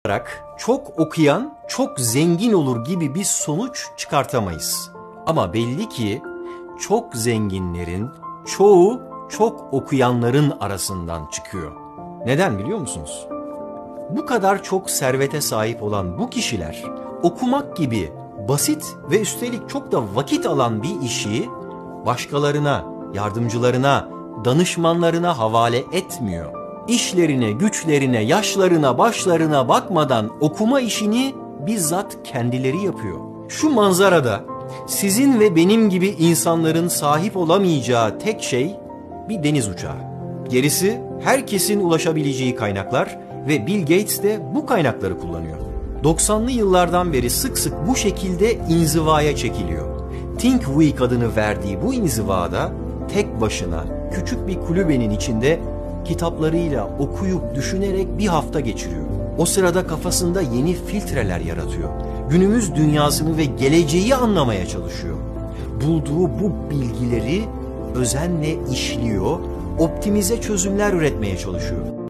olarak çok okuyan çok zengin olur gibi bir sonuç çıkartamayız. Ama belli ki çok zenginlerin çoğu çok okuyanların arasından çıkıyor. Neden biliyor musunuz? Bu kadar çok servete sahip olan bu kişiler okumak gibi basit ve üstelik çok da vakit alan bir işi başkalarına, yardımcılarına, danışmanlarına havale etmiyor. İşlerine, güçlerine, yaşlarına, başlarına bakmadan okuma işini bizzat kendileri yapıyor. Şu manzarada sizin ve benim gibi insanların sahip olamayacağı tek şey bir deniz uçağı. Gerisi herkesin ulaşabileceği kaynaklar ve Bill Gates de bu kaynakları kullanıyor. 90'lı yıllardan beri sık sık bu şekilde inzivaya çekiliyor. Think Week adını verdiği bu inzivada tek başına küçük bir kulübenin içinde kitaplarıyla okuyup düşünerek bir hafta geçiriyor. O sırada kafasında yeni filtreler yaratıyor. Günümüz dünyasını ve geleceği anlamaya çalışıyor. Bulduğu bu bilgileri özenle işliyor, optimize çözümler üretmeye çalışıyor.